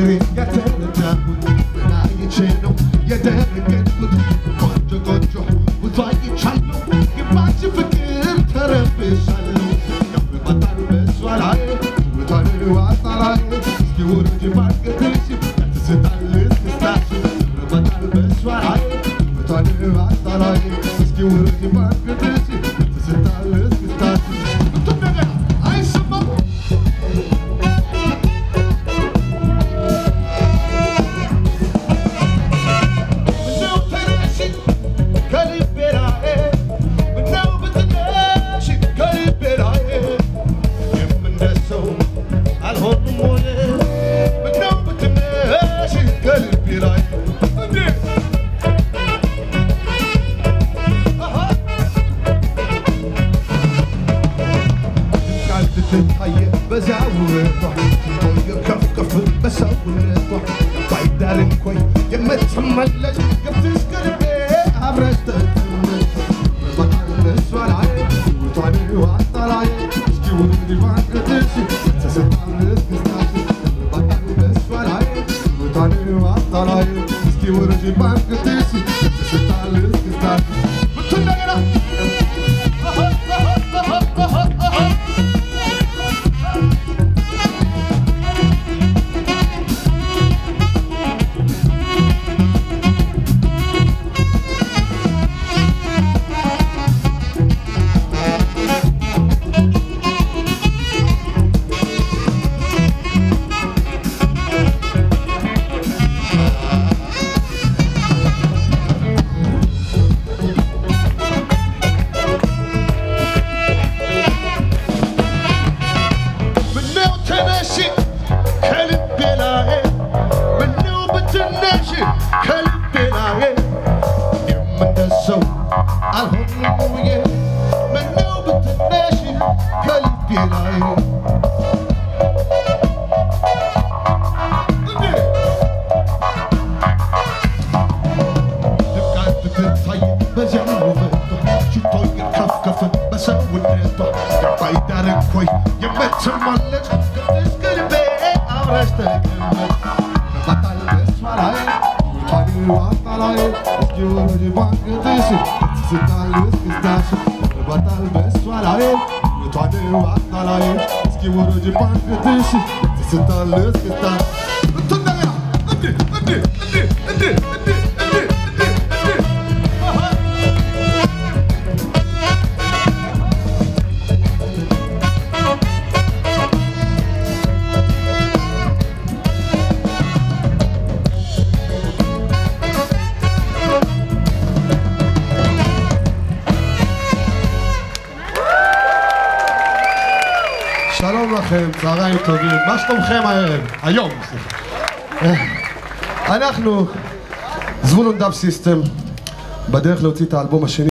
የተረዳሁት ተለያይቼ ነው የደረገጥኩት ቆንጆ ቆንጆ ብዙ አይቻለሁ ግባች ፍቅር ተረብሻለሁ ያምርባታል በሷ ላይ ውበቷን ዋጣ ላይ እስኪ ውረጅ ባንገትሽ ያትስታል እስክስታሽ ያምርባታል በሷ ላይ ውበቷን ዋጣ ላይ እስኪ ውረጅ ባንገትሽ ያትስታል እስክስታሽ ትታየ በዚያ ውበቷ ትቶየ ከፍ ከፍ በሰውነቷ ባይዳርን ኮይ የምትመለስ ገብትሽ ከልቤ አብረሽ ተቀመጭ በባታል በሷ ላይ ውበቷን ዋጣ ላይ እስኪ ውረጅ ባንገትሽ ተሰጣል እስክስታሽ በባታል በሷ ላይ ውበቷን ዋጣ ላይ እስኪ ውረጅ ባንገትሽ ተሰጣል እስክስታሽ ብትነገራ ከልቤ ላይ የምንደሰው አልሆንም ብዬ ምነው ብትነሽ ከልቤ ላይ ድምቀት ብትታይ በዚያ ውበቷ ሽቶዬ ከፍ ከፍ በሰውነቷ ባይዳርን ኮይ የምትመለስ ገብተሽ ከልቤ አብረሽ ተቀመጭ በባታል በሷ ላይ ዋጣ ላይ እስኪ ውረጅ ባንገትሽ ትስታል እስክስታሽ በባታል በሷ ላይ ውበቷን ዋጣ ላይ እስኪ ውረጅ ባንገትሽ ትስታል እስክስታሽ ብትነገራ שלום לכם, צהריים טובים, מה שלומכם הערב? היום, סליחה. אנחנו, זבולון דאב סיסטם, בדרך להוציא את האלבום השני